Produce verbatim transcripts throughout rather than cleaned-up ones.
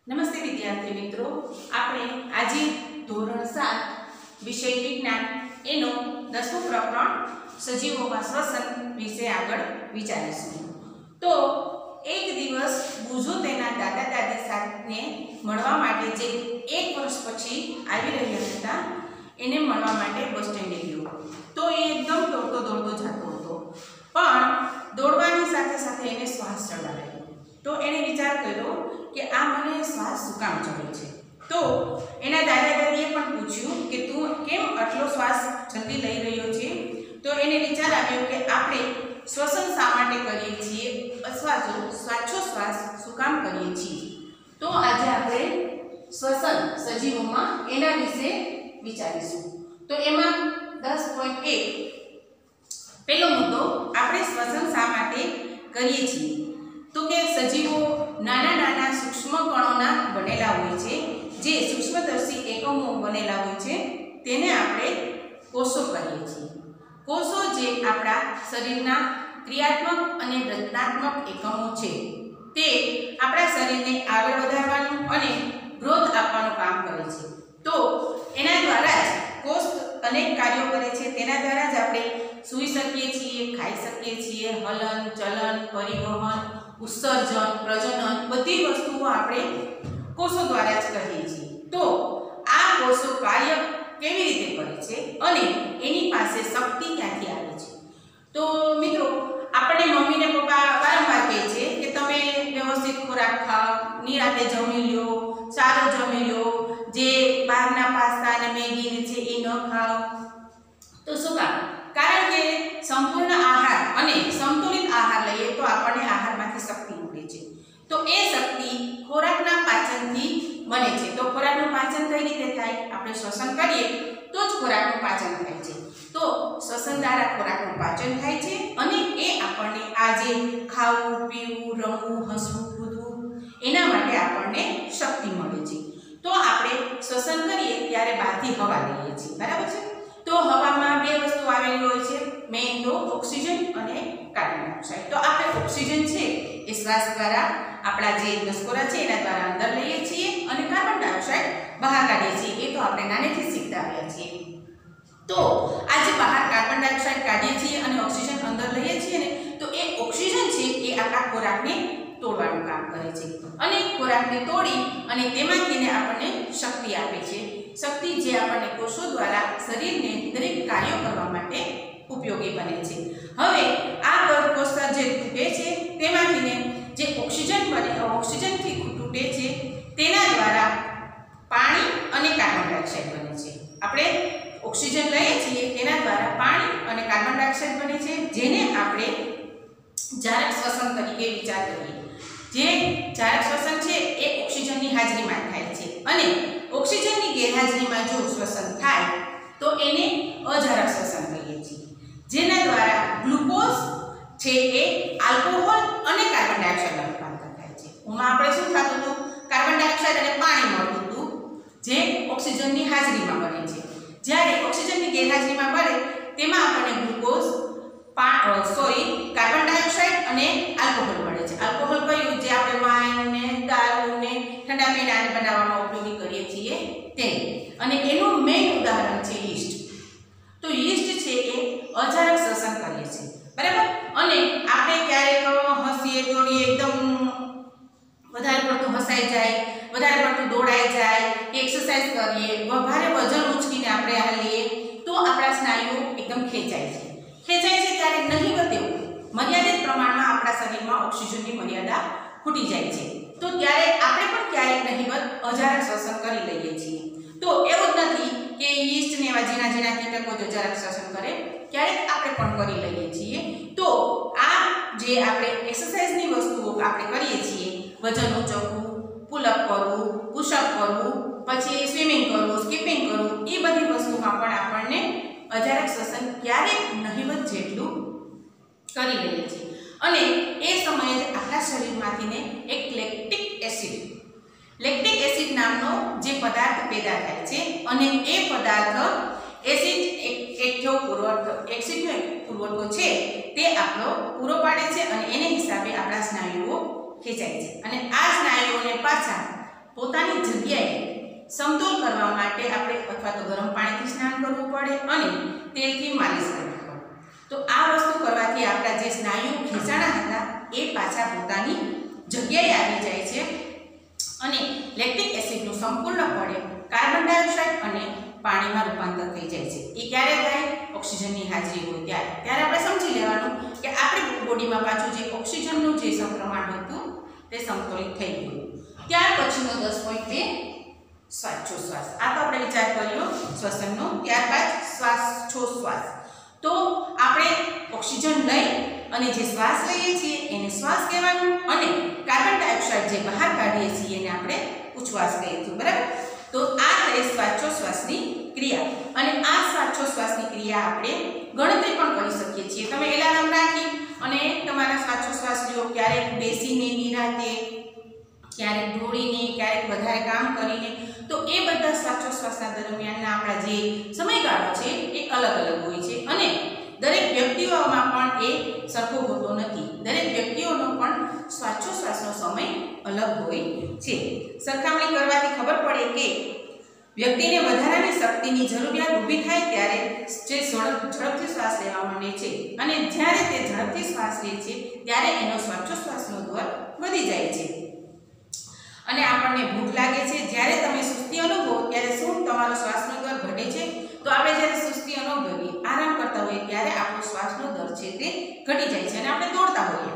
નમસ્તે વિદ્યાર્થી મિત્રો, આપણે આજે ધોરણ સાત વિષય વિજ્ઞાન એનો દસમું પ્રકરણ સજીવોમાં શ્વસન વિશે આગળ વિચારીશું. તો એક દિવસ બુઝુ તેના દાદા દાદી સાથે મળવા માટે, જે એક વર્ષ પછી આવી રહ્યા હતા, એને મળવા માટે બસ સ્ટેન્ડે ગયો. તો એ એકદમ દોડતો દોડતો જતો હતો, પણ દોડવાની સાથે સાથે એને શ્વાસ ચડાવ્યો. તો એણે વિચાર કર્યો કે આ મને શ્વાસ શું કામ ચડે છે. તો એના દાદા દાદીએ પણ પૂછ્યું કે તું કેમ આટલો શ્વાસ જલ્દી લઈ રહ્યો છે. તો એને વિચાર આવ્યો કે આપણે શ્વસન શા માટે કરીએ છીએ અથવા તો શ્વાસોશ્વાસ શું કામ કરીએ છીએ. તો આજે આપણે શ્વસન સજીવોમાં એના વિશે વિચારીશું. તો એમાં દસ પોઈન્ટ એક પહેલો મુદ્દો, આપણે શ્વસન શા માટે કરીએ છીએ. તો કે સજીવો નાના નાના સૂક્ષ્મ કણોના બનેલા હોય છે, જે સૂક્ષ્મદર્શી એકમો બનેલા હોય છે, તેને આપણે કોષો કહીએ છીએ. કોષો જે આપણા શરીરના ક્રિયાત્મક અને રચનાત્મક એકમો છે, તે આપણા શરીરને આગળ વધારવાનું અને ગ્રોથ આપવાનું કામ કરે છે. તો એના દ્વારા જ કોષ અનેક કાર્યો કરે છે. તેના દ્વારા જ આપણે સૂઈ શકીએ છીએ, ખાઈ શકીએ છીએ, હલન ચલન, પરિવહન, ઉત્સર્જન, પ્રજનન, બધી વસ્તુઓ આપણે કોષો દ્વારા જ કરીએ છીએ. તો આ કોષો કાર્ય કેવી રીતે કરે છે અને એની પાસે શક્તિ ક્યાંથી આવે છે. તો મિત્રો, આપણે મમ્મી ને પપ્પા વારંવાર કહે છે કે તમે વ્યવસ્થિત ખોરાક ખાઓ, નિરાતે જમી લો, સારો જમી લો, જે બહારના પાસ્તા અને મેગી છે એ ન ખાઓ. તો શું કામ? કારણ કે સંપૂર્ણ આહાર અને સંતુલિત આહાર લઈએ તો આપણને આહારમાંથી શક્તિ મળે છે. તો એ શક્તિ ખોરાકના પાચનથી બને છે. તો ખોરાકનું પાચન કઈ રીતે થાય? આપણે શ્વસન કરીએ તો જ ખોરાકનું પાચન થાય છે. તો શ્વસન દ્વારા ખોરાકનું પાચન થાય છે અને એ આપણને આજે ખાવું, પીવું, રમવું, હસવું, કૂદવું, એના માટે આપણને શક્તિ મળે છે. તો આપણે શ્વસન કરીએ ત્યારે બહારથી હવા લઈએ છીએ, બરાબર છે. તો હવામાં બે વસ્તુ આવેલી હોય છે, મેઇન તો ઓક્સિજન અને કાર્બન ડાયોક્સાઇડ. તો આપણે ઓક્સિજન છે એ શ્વાસ દ્વારા આપણા જે નસકોરા છે એના દ્વારા અંદર લઈએ છીએ અને કાર્બન ડાયોક્સાઇડ બહાર કાઢીએ છીએ. એ તો આપણે નાનેથી શીખતા આવ્યા છીએ. તો આજે બહાર કાર્બન ડાયોક્સાઇડ કાઢીએ છીએ અને ઓક્સિજન અંદર લઈએ છીએ ને, તો એ ઓક્સિજન છે એ આપણા ખોરાકને તોડવાનું કામ કરે છે અને ખોરાકને તોડી અને તેમાંથી આપણને શક્તિ આપે છે. શક્તિ જે આપણને કોષો દ્વારા શરીરને દરેક કાર્યો કરવા માટે ઉપયોગી બને છે. હવે આ કોષ જે તૂટે છે તેમાંથી જે ઓક્સિજન બને, ઓક્સિજનથી તૂટે છે, તેના દ્વારા પાણી અને કાર્બન ડાયોક્સાઇડ બને છે. આપણે ઓક્સિજન લઈએ છીએ તેના દ્વારા પાણી અને કાર્બન ડાયોક્સાઇડ બને છે, જેને આપણે જારક શ્વસન તરીકે વિચાર કરીએ. જે જારક શ્વસન છે એ ઓક્સિજનની હાજરીમાં થાય છે અને ઓક્સિજનની ગેરહાજરીમાં જો શ્વસન થાય તો એને અજારક શ્વસન કહીએ છીએ, જેના દ્વારા ગ્લુકોઝ છે એ આલ્કોહોલ અને કાર્બન ડાયોક્સાઇડમાં રૂપાંતર થાય છે. એમાં આપણે શું થતું હતું? કાર્બન ડાયોક્સાઇડ અને પાણી મળતું હતું, જે ઓક્સિજનની હાજરીમાં બને છે. જ્યારે ઓક્સિજનની ગેરહાજરીમાં બને તેમાં આપણને ગ્લુકોઝ, સોરી કાર્બન ડાયોક્સાઇડ અને આલ્કોહોલ મળે છે. આલ્કોહોલ કયું? જે આપણે વાઇન ને, દારૂ ને, ઠંડા પીણાને બનાવવામાં ઉપયોગી કરીએ છીએ તે. અને એનું મેઇન ઉદાહરણ છે યીસ્ટ. તો યીસ્ટ છે એ અજારક શ્વસન કરીએ છીએ, બરાબર. અને આપણે ક્યારેક હસીએ, દોડીએ, એકદમ વધારે પડતું હસાઈ જાય, વધારે પડતું દોડાઈ જાય, એક્સરસાઇઝ કરીએ, ભારે વજન ઉચકીને આપણે હાલીએ તો આપણા સ્નાયુઓ એકદમ ખેંચાય છે. ખેંચાય છે ત્યારે નહીવત એવું મર્યાદિત પ્રમાણમાં આપણા શરીરમાં ઓક્સિજનની મર્યાદા ખૂટી જાય છે. તો ત્યારે આપણે પણ ક્યારેક નહીવત અજારક શ્વસન કરી લઈએ છીએ. તો એવું જ નથી કે યીસ્ટ ને એવા ઝીણા ઝીણા કીટકો જ અજારક શ્વસન કરે, ક્યારેક આપણે પણ કરી લઈએ છીએ. તો આ જે આપણે એક્સરસાઇઝની વસ્તુઓ આપણે કરીએ છીએ, વજન ઉચકવું, પુલઅપ કરવું, પુશઅપ કરવું, પછી સ્વિમિંગ કરવું, સ્કીપિંગ કરવું, એ બધી વસ્તુમાં પણ આપણને અજારક શ્વસન ક્યારેક નહીવત જેટલું કરી લઈએ છીએ. અને એ સમયે જ આપણા શરીરમાંથીને એક લેક્ટિક એસિડ લેક્ટિક એસિડ નામનો જે પદાર્થ પેદા થાય છે અને એ પદાર્થ એસિડ એકઠો પુરવઠો એસિડનો પુરવઠો છે તે આપણો પૂરો પાડે છે અને એને હિસાબે આપણા સ્નાયુઓ ખેંચાય છે અને આ સ્નાયુઓને પાછા પોતાની જગ્યાએ સમતોલ કરવા માટે આપણે અથવા તો ગરમ પાણીથી સ્નાન કરવું પડે અને તેલથી માલિશ કરવી પડે. તો આ વસ્તુ કરવાથી આપણા જે સ્નાયુ ખેંચાણા હતા એ પાછા પોતાની જગ્યાએ આવી જાય છે અને લેક્ટિક એસિડનું સંપૂર્ણપણે કાર્બન ડાયોક્સાઇડ અને પાણીમાં રૂપાંતર થઈ જાય છે. એ ક્યારે થાય? ઓક્સિજનની હાજરી હોય ત્યારે. ત્યારે આપણે સમજી લેવાનું કે આપણી બોડીમાં પાછું જે ઓક્સિજનનું જે સંક્રમણ હતું તે સમતોલિત થઈ ગયું. ત્યાર પછીનો દસ પોઈન્ટ બે શ્વાસોશ્વાસ. આ તો આપણે વિચાર કર્યો શ્વસનનો. ત્યારબાદ શ્વાસોશ્વાસ. તો આપણે ઓક્સિજન લઈ અને જે શ્વાસ લઈએ છીએ એને શ્વાસ કહેવાનું અને કાર્બન ડાયોક્સાઇડ જે બહાર કાઢીએ છીએ એને આપણે ઉચ્છ્વાસ કહીએ છીએ. બરાબર? તો આ થઈ શ્વાસોશ્વાસની ક્રિયા. અને આ શ્વાસોશ્વાસની ક્રિયા આપણે ગણતરી પણ કરી શકીએ છીએ. તમે એલાર્મ રાખી અને તમારા શ્વાસોશ્વાસ લ્યો, ક્યારેક બેસીને નિરાંતે, ક્યારેક દોડીને, ક્યારેક વધારે કામ કરીને. તો એ બધા શ્વાસોશ્વાસના દરમિયાનના આપણા જે સમયગાળો છે એ અલગ અલગ હોય છે અને દરેક વ્યક્તિઓમાં પણ એ સરખો હોતો નથી. દરેક વ્યક્તિઓનો પણ શ્વાસોશ્વાસનો સમય અલગ હોય છે. સરખામણી કરવાથી ખબર પડે કે વ્યક્તિને વધારાની શક્તિની જરૂરિયાત ઊભી થાય ત્યારે જે ઝડપથી શ્વાસ લેવા માંડે છે અને જ્યારે તે ઝડપથી શ્વાસ લે છે ત્યારે એનો શ્વાસોશ્વાસનો દર વધી જાય છે. અને આપણને ભૂખ લાગે છે, જ્યારે તમે સુસ્તી અનુભવો ત્યારે શું તમારો શ્વાસનો દર ઘટે છે? તો આપણે જ્યારે સુસ્તી અનુભવીએ, આરામ કરતા હોઈએ ત્યારે આપણો શ્વાસનો દર છે તે ઘટી જાય છે. અને આપણે દોડતા હોઈએ,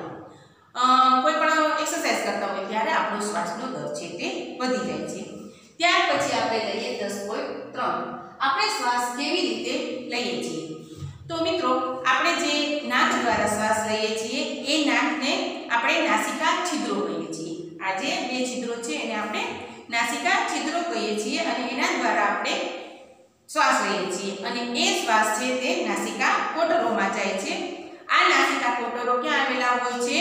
કોઈ પણ એક્સરસાઇઝ કરતા હોઈએ ત્યારે આપણો શ્વાસનો દર છે તે વધી જાય છે. ત્યાર પછી આપણે લઈએ દસ પોઈન્ટ ત્રણ. આપણે શ્વાસ કેવી રીતે લઈએ છીએ? તો મિત્રો, આપણે જે નાક દ્વારા શ્વાસ લઈએ છીએ એ નાકને આપણે નાસિકા છિદ્રો કહીએ છીએ. આ જે બે છિદ્રો છે એને આપણે નાસિકા છિદ્રો કહીએ છીએ અને એના દ્વારા આપણે શ્વાસ લઈએ છીએ અને એ શ્વાસ છે તે નાસિકા કોટરોમાં જાય છે. આ નાસિકા કોટરો ક્યાં આવેલા હોય છે?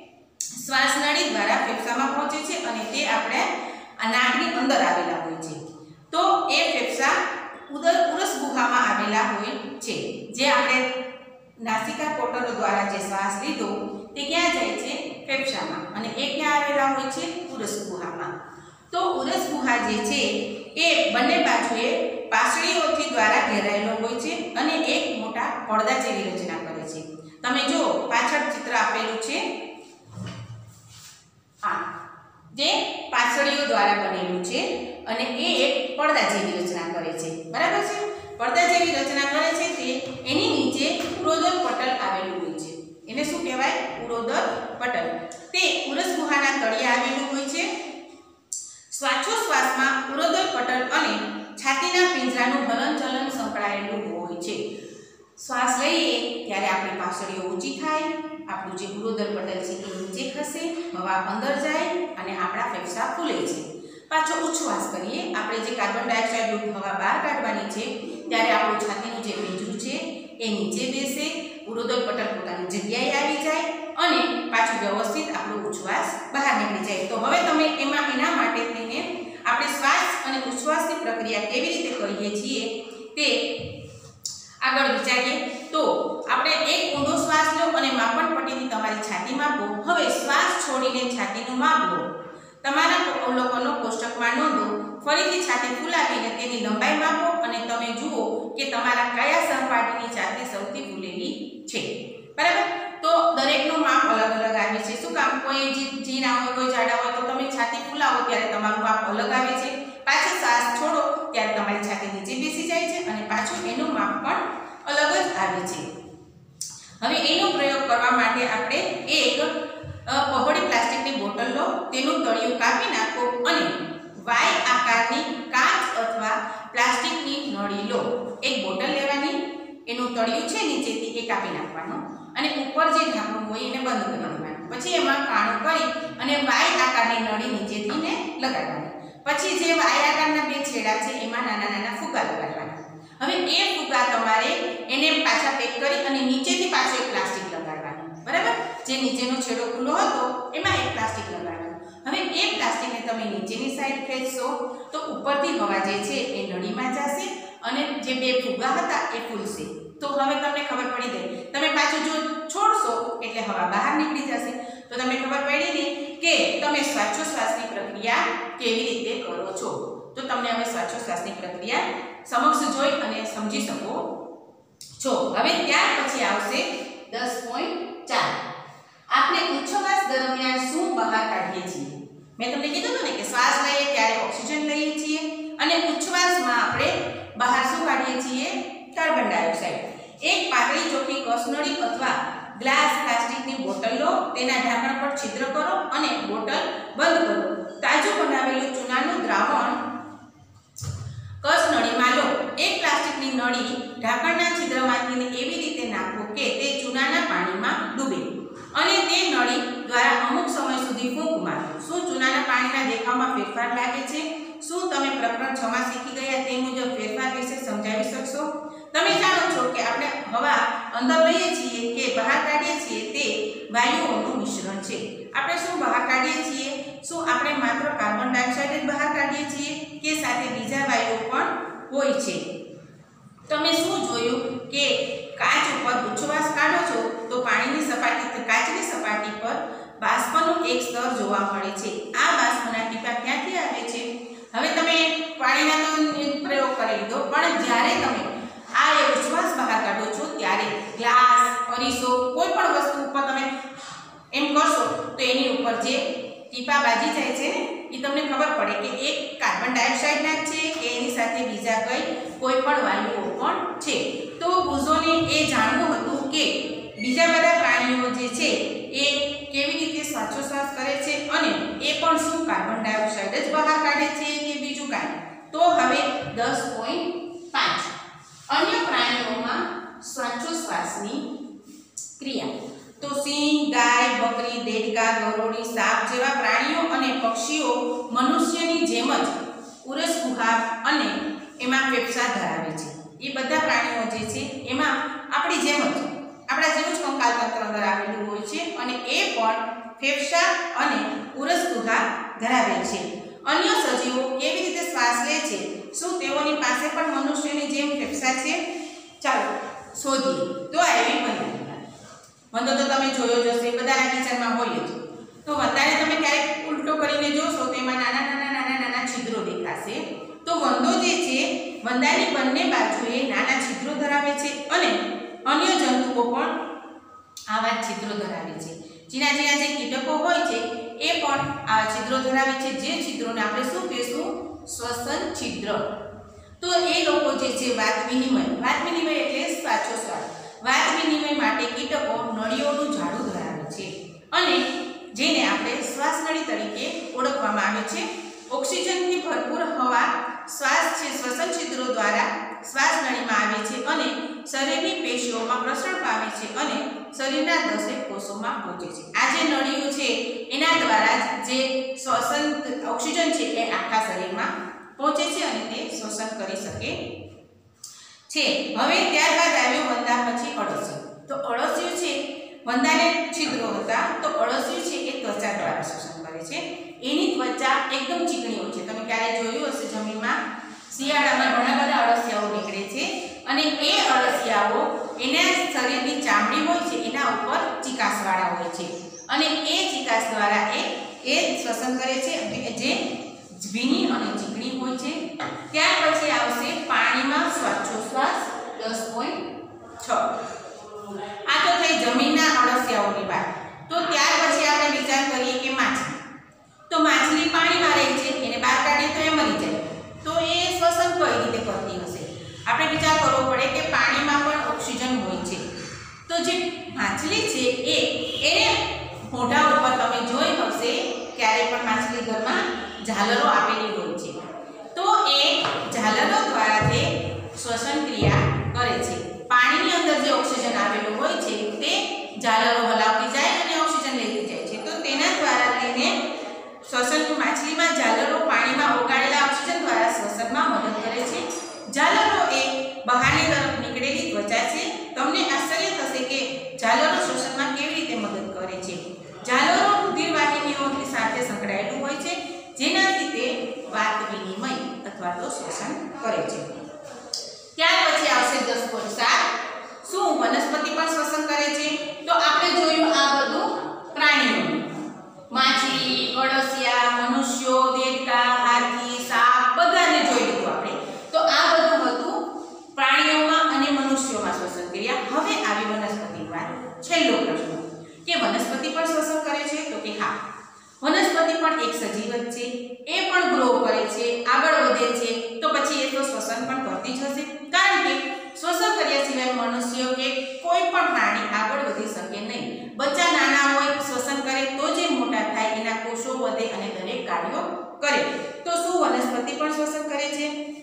શ્વાસ નળી દ્વારા ફેફસામાં પહોંચે છે અને તે આપણે આ નાકની અંદર આવેલા હોય છે. તો એ ફેફસા ઉદર ઉરસ ગુહામાં આવેલા હોય છે. જે આપણે નાસિકા કોટરો દ્વારા જે શ્વાસ લીધો તે ક્યાં જાય છે? ફેફસામાં. અને એ ક્યાં આવેલા હોય છે? ઉરસ ગુહામાં. તો ઉરસ ગુહા જે છે એ બંને બાજુએ પાસળીઓથી દ્વારા ઘેરાયેલો હોય છે અને એક મોટા પડદા જેવી રચના કરે છે. તમે જો પાછળ ચિત્ર આપેલું છે, આ જે પાસળીઓ દ્વારા બનેલું છે અને એ એક પડદા જેવી રચના કરે છે. બરાબર છે? પડદા જેવી રચના કરે છે તે એની નીચે ઉરોદર પટલ આવેલું હોય છે. એને શું કહેવાય? ઉરોદર પટલ. તે ઉરસ ગુહાના તળિયે આવેલું હોય છે. શ્વાસોશ્વાસમાં ઉરોદર પટલ અને છાતીના પિંજરાનું હલનચલન સંકળાયેલું હોય છે. શ્વાસ લઈએ ત્યારે આપણી પાસળીઓ ઊંચી થાય, આપણું જે ઉરોદર પટલ છે એ નીચે ખસે, હવા અંદર જાય અને આપણા ફેફસા ફૂલે છે. પાછો ઉચ્છ્વાસ કરીએ, આપણે જે કાર્બન ડાયોક્સાઇડ યુક્ત હવા બહાર કાઢવાની છે ત્યારે આપણું છાતીનું જે પિંજરું છે એ નીચે બેસે, ઉરોદર પટલ પોતાની જગ્યાએ આવી જાય અને પાછું વ્યવસ્થિત આપણો ઉચ્છ્વાસ બહાર નીકળી જાય. તો હવે તમે એમાં એના માટે થઈને આપણે શ્વાસ અને ઉચ્છ્વાસની પ્રક્રિયા કેવી રીતે કરીએ છીએ તે આગળ વિચારીએ. તો આપણે એક ઊંડો શ્વાસ લો અને માપન પટ્ટીથી તમારી છાતી માપો. હવે શ્વાસ છોડીને છાતીનું માપ લો. તમારા અવલોકનો કોષ્ટકમાં નોંધો. ફરીથી છાતી ફૂલાવીને તેની લંબાઈ માપો અને તમે જુઓ કે તમારા કયા સહપાઠીની છાતી સૌથી ફૂલેલી છે. બરાબર? તો દરેકનું માપ અલગ અલગ આવે છે. શું કામ? કોઈ ઝીણા હોય, કોઈ જાડા હોય. તો તમે છાતી ફૂલાવો ત્યારે તમારું માપ અલગ આવે છે. પાછો શ્વાસ છોડો ત્યારે તમારી છાતી નીચે બેસી જાય છે અને પાછું એનું માપ પણ અલગ જ આવે છે. હવે એનો પ્રયોગ કરવા માટે આપણે એક પહોળી પ્લાસ્ટિકની બોટલ લો, તેનું તળિયું કાપી નાખો અને વાય આકારની કાચ અથવા પ્લાસ્ટિકની નળી લો. એક બોટલ લેવાની, એનું તળિયું છે નીચેથી એ કાપી નાખવાનું અને ઉપર જે ઢાંકણું હોય એને બંધ કરી દેવાનું. પછી એમાં કાણું કરી અને વાય આકારની નળી નીચેથી ને લગાડવાની. પછી જે વાય આકારના બે છેડા છે એમાં નાના નાના ફુગ્ગા લગાડવાના. હવે એ ફુગ્ગા તમારે એને પાછા પેક કરી અને નીચેથી પાછો એક પ્લાસ્ટિક લગાડવાનું. બરાબર? જે નીચેનો છેડો ખુલ્લો હતો એમાં એક પ્લાસ્ટિક લગાડવાનું. હવે એ પ્લાસ્ટિકને તમે નીચેની સાઈડ ખેંચશો તો ઉપરથી હવા જે છે એ નળીમાં જશે અને જે બે ફુગ્ગા હતા એ ખુલશે. તો હવે તમને ખબર પડી ગઈ. તમે પાછું જો છોડશો એટલે હવા બહાર નીકળી જશે. તો તમને ખબર પડી ને કે તમે શ્વાસોશ્વાસની પ્રક્રિયા કેવી રીતે કરો છો. તો તમને હવે શ્વાસોશ્વાસની પ્રક્રિયા સમક્ષ જોઈ અને સમજી શકો છો. હવે ત્યાર પછી આવશે દસ પોઈન્ટ ચાર. આપણે ઉચ્છવાસ દરમિયાન શું બહાર કાઢીએ છીએ? મેં તમને કીધું હતું ને કે શ્વાસ લઈએ ત્યારે ઓક્સિજન લઈએ છીએ અને ઉચ્છવાસમાં આપણે બહાર શું કાઢીએ છીએ? Carbon dioxide. એક પાતળી ચોખ્ખી કસનળી અથવા ગ્લાસ પ્લાસ્ટિકની બોટલ લો, તેના ઢાંકણ પર છિદ્ર કરો અને બોટલ બંધ કરો. તાજું બનાવેલું ચૂનાનું દ્રાવણ કસનળીમાં લો. એક પ્લાસ્ટિકની નળી ઢાંકણના છિદ્રમાંથી એવી રીતે નાખો કે તે ચૂનાના પાણીમાં ડૂબે અને તે નળી દ્વારા અમુક સમય સુધી ફૂંક મારો. શું ચૂનાના પાણીના દેખાવમાં ફેરફાર લાગે છે? શું તમે પ્રકરણ છ માં શીખી ગયા તે મુજબ ફેરફાર વિશે સમજાવી શકશો? તમે જાણો છો કે આપણે હવા અંદર લઈએ છીએ કે બહાર કાઢીએ છીએ તે વાયુઓનું મિશ્રણ છે. આપણે શું બહાર કાઢીએ છીએ? શું આપણે માત્ર કાર્બન ડાયોક્સાઇડ જ બહાર કાઢીએ છીએ કે સાથે બીજા વાયુઓ પણ હોય છે? તમે શું જોયું કે કાચ ઉપર ઉચ્છવાસ કાઢો છો તો પાણીની સપાટી કાચની સપાટી પર બાષ્પનું એક સ્તર જોવા મળે છે. આ બાષ્પના ટીપા ક્યાંથી આવે છે? હવે તમે પાણીના તો પ્રયોગ કરી લીધો, પણ જ્યારે તમે આ ઉચ્છવાસ બહાર કાઢો છો ત્યારે ગ્લાસ, અરીસો, કોઈ પણ વસ્તુ ઉપર તમે એમ કરશો તો એની ઉપર જે ટીપા બાજી જાય છે ને એ તમને ખબર પડે કે એક કાર્બન ડાયોક્સાઇડના છે કે એની સાથે બીજા કઈ કોઈ પણ વાયુઓ પણ છે. તો બુઝોને એ જાણવું હતું કે બીજા બધા પ્રાણીઓ જે છે એ કેવી રીતે શ્વાસોશ્વાસ કરે છે અને એ પણ શું કાર્બન ડાયોક્સાઇડ જ બહાર કાઢે છે કે બીજું કાંઈ. તો હવે દસ પોઈન્ટ પાંચ અન્ય પ્રાણીઓમાં શ્વાસોશ્વાસની ક્રિયા. તો સિંહ, ગાય, બકરી, દેડકા, ગરોળી, સાપ જેવા પ્રાણીઓ અને પક્ષીઓ મનુષ્યની જેમ જ ઉરસ ગુહા અને એમાં ફેફસા ધરાવે છે. એ બધા પ્રાણીઓ જે છે એમાં આપણી જેમ જ આપણા જેવું જ કંકાલ તંત્ર અંદર આવેલું હોય છે અને એ પણ ફેફસા અને ઉરસ ગુહા ધરાવે છે. અન્ય સજીવો કેવી રીતે શ્વાસ લે છે? શું તેઓની પાસે પણ મનુષ્યની જેમ ફેફસા છે? ચાલો શોધીએ. તો આવી વંદા. વંદો તો તમે જોયો જ હશે, બધાના કિચનમાં હોય જ. તો વંદાને તમે ક્યારેક ઉલટો કરીને જોશો તો એમાં નાના નાના નાના નાના છિદ્રો દેખાશે. તો વંદો જે છે વંદાની બંને બાજુએ નાના છિદ્રો ધરાવે છે અને અન્ય જંતુઓ પણ આવા છિદ્રો ધરાવે છે. જીના જીના જે કીટકો હોય છે એ પણ આ છિદ્રો ધરાવે છે. જે છિદ્રોને આપણે શું કહીશું? શ્વસન છિદ્ર. તો એ લોકો જે છે વાત વિનિમય વાત વિનિમય એટલે શ્વાસોશ્વાસ વાત વિનિમય માટે કીટકો નળીઓનું જાળું ધરાવે છે અને જેને આપણે શ્વાસનળી તરીકે ઓળખવામાં આવે છે. ઓક્સિજનથી ભરપૂર હવા શ્વાસ છે શ્વસન છિદ્રો દ્વારા શ્વાસનળીમાં આવે છે અને શરીરની પેશીઓમાં પ્રસરણ પામે છે અને શરીરના દસેક કોષોમાં પહોંચે છે. આ જે નળીઓ છે એના દ્વારા જે શ્વસન ઓક્સિજન છે એ આખા શરીરમાં પહોંચે છે અને તે શ્વસન કરી શકે છે. હવે ત્યારબાદ આવ્યો વંદા પછી અળસિયું. તો અળસિયું છે વંદાને છિદ્રો હતા તો અળસિયું છે એ ત્વચા દ્વારા શોષણ કરે છે. એની ત્વચા એકદમ ચીકણી હોય છે. તમે ક્યારે જોયું હશે જમીનમાં શિયાળામાં ઘણા બધા અળસિયાઓ નીકળે છે અને એ અળસિયાઓ એના શરીરની ચામડી હોય છે એના ઉપર ચિકાસવાળા હોય છે અને એ ચિકાસ દ્વારા એ એ શ્વસન કરે છે જે ભીની અને ચીકણી હોય છે. ત્યાર પછી આવશે પાણીમાં શ્વાસોશ્વાસ દસ પોઈન્ટ છ. આ તો થઈ જમીનના અળસિયાઓની વાત. તો ત્યાર પછી આપણે વિચાર કરીએ કે માછલી. તો માછલી પાણીમાં રહે છે, એને બહાર કાઢીએ તો એ મરી જાય. તો એ શ્વસન કઈ રીતે કરતી હશે? આપણે વિચાર કરવો પડે કે પાણીમાં પણ ઓક્સિજન હોય છે. તો જે માછલી છે એ એને મોઢા ઉપર તમે જોઈ હશે ક્યારે પણ માછલી ઘરમાં ઝાલરો આપેલી હોય છે. તો એ ઝાલરો દ્વારા તે શ્વસન ક્રિયા કરે છે. પાણીની અંદર જે ઓક્સિજન આવેલું હોય છે તે ઝાલરો હલાવતી જાય અને ઓક્સિજન લેતી જાય છે. તો તેના દ્વારા તેને શ્વસન માછલીમાં ઝાલરો પાણીમાં ઓગાળેલા ઓક્સિજન દ્વારા શ્વસનમાં મદદ કરે છે. ઝાલરો એ બહારની તરફ નીકળેલી ત્વચા છે. તમને આશ્ચર્ય થશે કે ઝાલરો શ્વસનમાં કેવી રીતે મદદ કરે છે. ઝાલરો રુધિર વાહિનીઓની સાથે સંકળાયેલું હોય છે જેનાથી તે વાત વિનિમય અથવા તો શ્વસન કરે છે. ત્યાર પછી આવશે દસ પોઈન્ટ સાત. શું વનસ્પતિ પણ શ્વસન કરે છે? તો આપણે જોયું આ બધું પ્રાણીઓ, માછલી, વધતી જશે, કારણ કે શ્વસન કર્યા સિવાય મનુષ્ય કે કોઈ પણ પ્રાણી આગળ વધી શકે નહીં. બચ્ચા નાના હોય શ્વસન કરે તો જે મોટા થાય, એના કોષો વધે અને દરેક કાર્યો કરે. તો શું વનસ્પતિ પણ શ્વસન કરે છે?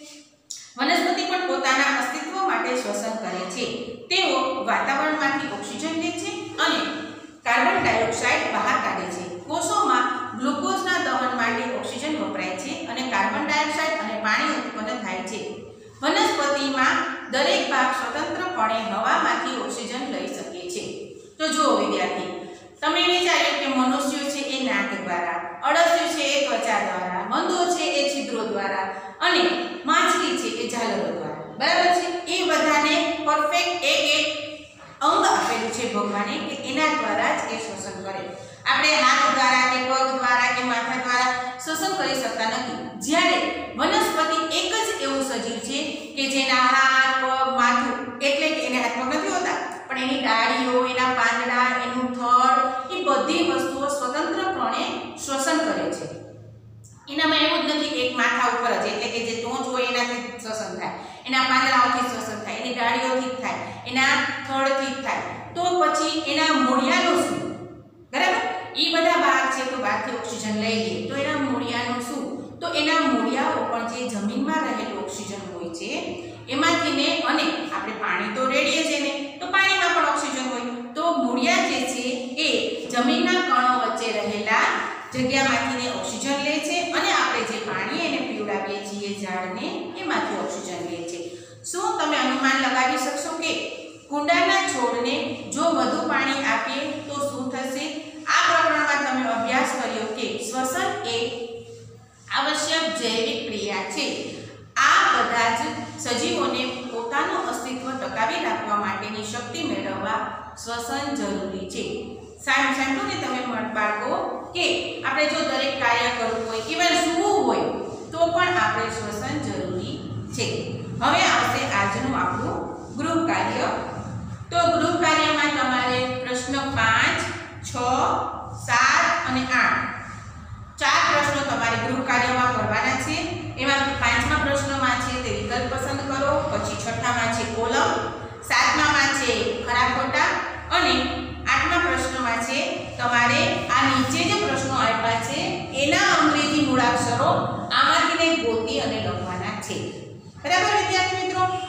વનસ્પતિ પણ પોતાના અસ્તિત્વ માટે શ્વસન કરે છે. તેઓ વાતાવરણમાંથી ઓક્સિજન લે છે અને કાર્બન ડાયોક્સાઇડ બહાર કાઢે છે. કોષોમાં ગ્લુકોઝના દહન માટે ઓક્સિજન વપરાય છે અને કાર્બન ડાયોક્સાઇડ અને પાણી ઉત્પન્ન થાય છે. વનસ્પતિમાં દરેક ભાગ સ્વતંત્રપણે હવામાંથી ઓક્સિજન લઈ શકે છે. તો જુઓ વિદ્યાર્થી, તમે વિચાર્યું કે મનુષ્યો છે એ નાક દ્વારા, અળસિયું છે એ ત્વચા દ્વારા, મંદો છે એ છિદ્રો દ્વારા અને માછલી છે એ ઝાલરો દ્વારા, બરાબર છે. એ બધાને પરફેક્ટ એક એક અંગ આપેલું છે ભગવાને કે એના દ્વારા જ એ શ્વસન કરે. આપણે હાથ દ્વારા કે પગ દ્વારા કે માથા દ્વારા શ્વસન કરી શકતા નથી. જ્યારે વનસ્પતિ એક જ એવું સજીવ છે કે જેના હાથ, પગ, માથું, એટલે કે એને હાથ પગ નથી હોતા, પણ એની ડાળીઓ, એના પાંદડા, એનું થડ, એ બધી વસ્તુઓ સ્વતંત્રપણે શ્વસન કરે છે. એનામાં એવું જ નથી કે એક માથા ઉપર જ, એટલે કે જે ટોચ હોય એનાથી શ્વસન થાય, એના પાંદડાઓથી શ્વસન થાય, એની ડાળીઓથી જ થાય, એના થડથી જ થાય. તો પછી એના મૂળિયાનું શું? બરાબર, એ બધા ભાગ છે તો બહારથી ઓક્સિજન લઈ લે, તો એના મૂળિયાનું શું? તો એના મૂળિયાઓ પણ જે જમીનમાં રહેલું ઓક્સિજન હોય છે એમાંથી ને, અને આપણે પાણી તો રેડીએ છીએ ને, તો પાણીમાં પણ ઓક્સિજન હોય. તો મૂળિયા જે છે એ જમીનના કણો વચ્ચે રહેલા જગ્યામાંથી ને ઓક્સિજન લે છે અને આપણે જે પાણી એને પીવડાવીએ છીએ ઝાડને, એમાંથી ઓક્સિજન લે છે. શું તમે અનુમાન લગાવી શકશો કે કુંડાના છોડને જો વધુ પાણી આપીએ તો શું થશે? આ પ્રકરણમાં તમે અભ્યાસ કર્યો કે શ્વસન એ આવશ્યક જૈવિક ક્રિયા છે. આ બધા જ સજીવોને પોતાનું અસ્તિત્વ ટકાવી રાખવા માટેની શક્તિ મેળવવા શ્વસન જરૂરી છે. સાંભળ્યું ને તમે બાળકો કે આપણે જો દરેક કાર્ય કરવું હોય, ઇવન સૂવું હોય, તો પણ આપણે શ્વસન જરૂરી છે. હવે આવશે આજનું આપણું ગૃહ કાર્ય. તો ગૃહ કાર્યમાં તમારે પ્રશ્ન પાંચ, છ, સાત અને આઠ ચાર પ્રશ્નો તમારે ગૃહ કાર્યમાં કરવાના છે. એમાં પાંચમા પ્રશ્નમાં છે તે વિકલ્પ પસંદ કરો, પછી છઠ્ઠામાં છે કોલમ, સાતમામાં છે ખરા ખોટા અને આઠમા પ્રશ્નમાં છે તમારે આ નીચે જે પ્રશ્નો આપ્યા છે એના અંગ્રેજી મૂળાક્ષરો આમાંથી ગોતી અને લખવાના છે. બરાબર વિદ્યાર્થી મિત્રો?